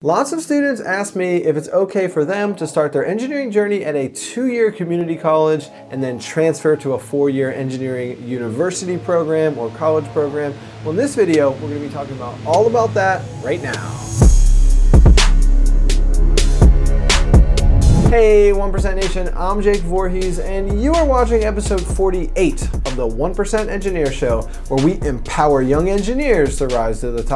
Lots of students ask me if it's okay for them to start their engineering journey at a 2-year community college and then transfer to a 4-year engineering university program or college program. Well, in this video, we're going to be talking about all about that right now. Hey 1% Nation, I'm Jake Voorhees and you are watching episode 48 of the 1% Engineer Show, where we empower young engineers to rise to the top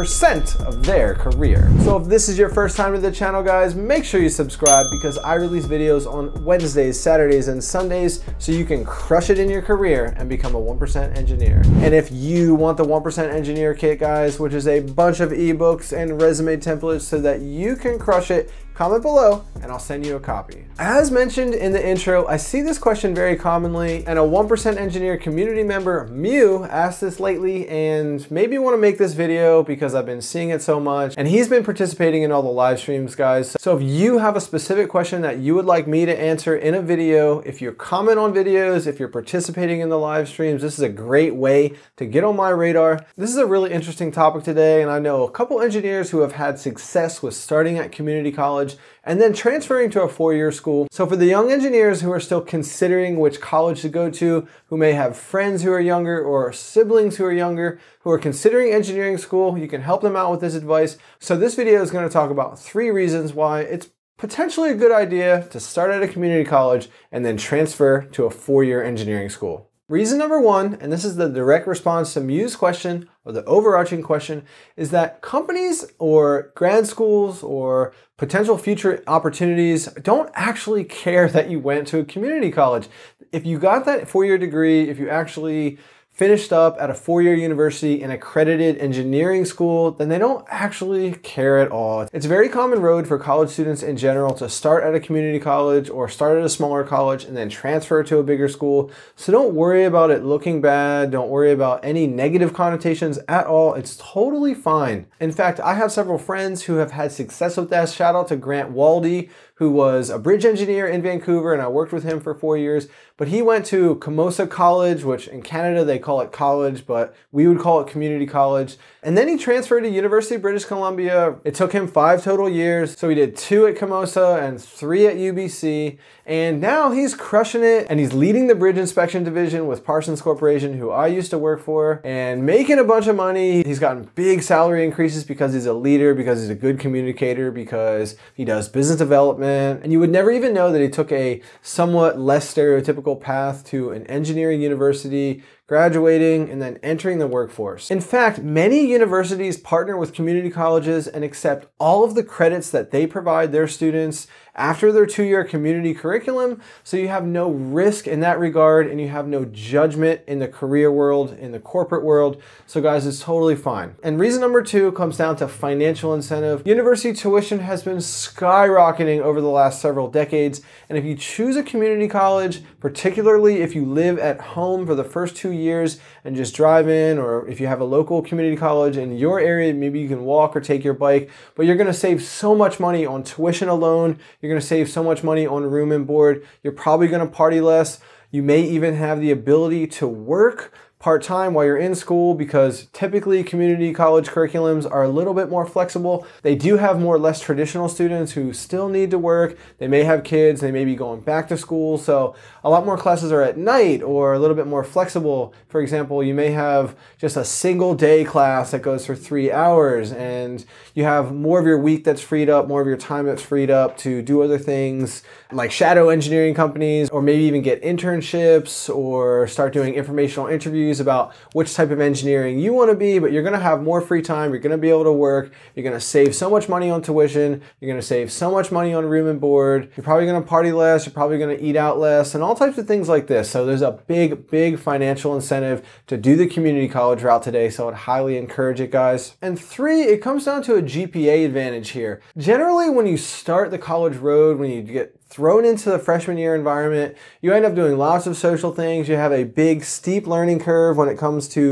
1% of their career. So if this is your first time to the channel, guys, make sure you subscribe because I release videos on Wednesdays, Saturdays, and Sundays so you can crush it in your career and become a 1% engineer. And if you want the 1% Engineer Kit, guys, which is a bunch of ebooks and resume templates so that you can crush it, comment below and I'll send you a copy. As mentioned in the intro, I see this question very commonly, and a 1% Engineer community member, Mew, asked this lately and made me want to make this video because I've been seeing it so much, and he's been participating in all the live streams, guys. So if you have a specific question that you would like me to answer in a video, if you comment on videos, if you're participating in the live streams, this is a great way to get on my radar. This is a really interesting topic today, and I know a couple engineers who have had success with starting at community college and then transferring to a 4-year school. So for the young engineers who are still considering which college to go to, who may have friends who are younger or siblings who are younger, who are considering engineering school, you can help them out with this advice. So this video is going to talk about 3 reasons why it's potentially a good idea to start at a community college and then transfer to a 4-year engineering school. Reason number 1, and this is the direct response to Mew's question, or the overarching question, is that companies or grad schools or potential future opportunities don't actually care that you went to a community college. If you got that 4-year degree, if you actually finished up at a 4-year university and accredited engineering school, then they don't actually care at all. It's a very common road for college students in general to start at a community college or start at a smaller college and then transfer to a bigger school. So don't worry about it looking bad. Don't worry about any negative connotations at all. It's totally fine. In fact, I have several friends who have had success with that. Shout out to Grant Waldy, who was a bridge engineer in Vancouver, and I worked with him for 4 years. But he went to Camosa College, which in Canada they call it college, but we would call it community college. And then he transferred to University of British Columbia. It took him 5 total years. So he did 2 at Camosa and 3 at UBC. And now he's crushing it, and he's leading the bridge inspection division with Parsons Corporation, who I used to work for, and making a bunch of money. He's gotten big salary increases because he's a leader, because he's a good communicator, because he does business development. And you would never even know that he took a somewhat less stereotypical path to an engineering university, graduating, and then entering the workforce. In fact, many universities partner with community colleges and accept all of the credits that they provide their students after their 2-year community curriculum, so you have no risk in that regard and you have no judgment in the career world, in the corporate world. So guys, it's totally fine. And reason number 2 comes down to financial incentive. University tuition has been skyrocketing over the last several decades, and if you choose a community college, particularly if you live at home for the first 2 years and just drive in, or if you have a local community college in your area, maybe you can walk or take your bike, but you're going to save so much money on tuition alone. You're going to save so much money on room and board. You're probably going to party less. You may even have the ability to work part-time while you're in school, because typically community college curriculums are a little bit more flexible. They do have more less traditional students who still need to work. They may have kids, they may be going back to school, so a lot more classes are at night or a little bit more flexible. For example, you may have just a single day class that goes for 3 hours, and you have more of your week that's freed up, more of your time that's freed up to do other things like shadow engineering companies, or maybe even get internships or start doing informational interviews about which type of engineering you want to be. But you're going to have more free time. You're going to be able to work. You're going to save so much money on tuition. You're going to save so much money on room and board. You're probably going to party less. You're probably going to eat out less, and all types of things like this. So there's a big financial incentive to do the community college route today. So I'd highly encourage it, guys. And 3, it comes down to a GPA advantage here. Generally, when you start the college road, when you get thrown into the freshman year environment, you end up doing lots of social things. You have a big steep learning curve when it comes to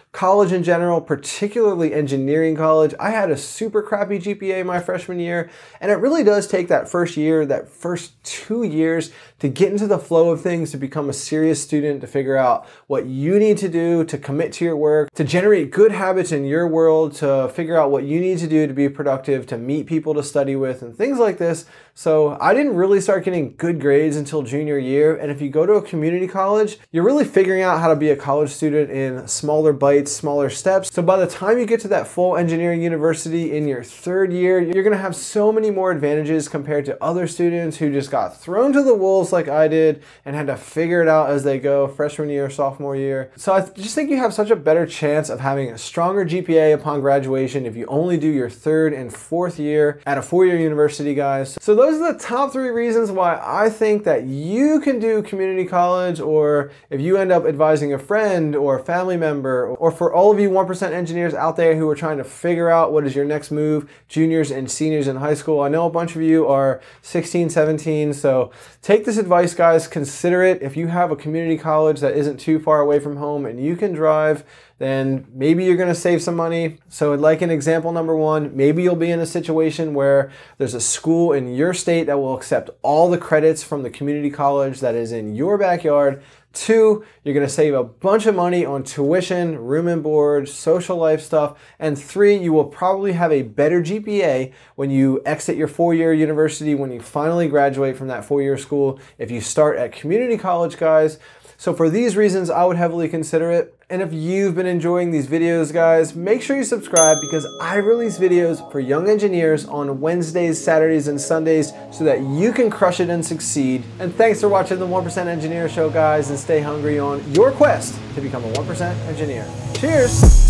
college in general, particularly engineering college. I had a super crappy GPA my freshman year, and it really does take that first year, that first 2 years to get into the flow of things, to become a serious student, to figure out what you need to do to commit to your work, to generate good habits in your world, to figure out what you need to do to be productive, to meet people to study with, and things like this. So I didn't really start getting good grades until junior year, and if you go to a community college, you're really figuring out how to be a college student in smaller bites, smaller steps. So by the time you get to that full engineering university in your third year, you're gonna have so many more advantages compared to other students who just got thrown to the wolves like I did and had to figure it out as they go freshman year, sophomore year. So I just think you have such a better chance of having a stronger GPA upon graduation if you only do your third and fourth year at a four-year university, guys. So those are the top 3 reasons why I think that you can do community college, or if you end up advising a friend or a family member, or for all of you 1% engineers out there who are trying to figure out what is your next move, juniors and seniors in high school. I know a bunch of you are 16, 17, so take this advice, guys, consider it. If you have a community college that isn't too far away from home and you can drive, then maybe you're gonna save some money. So like in example number 1, maybe you'll be in a situation where there's a school in your state that will accept all the credits from the community college that is in your backyard. 2, you're gonna save a bunch of money on tuition, room and board, social life stuff. And 3, you will probably have a better GPA when you exit your 4-year university, when you finally graduate from that 4-year school, if you start at community college, guys. So for these reasons, I would heavily consider it. And if you've been enjoying these videos, guys, make sure you subscribe, because I release videos for young engineers on Wednesdays, Saturdays, and Sundays so that you can crush it and succeed. And thanks for watching the 1% Engineer Show, guys, and stay hungry on your quest to become a 1% engineer. Cheers!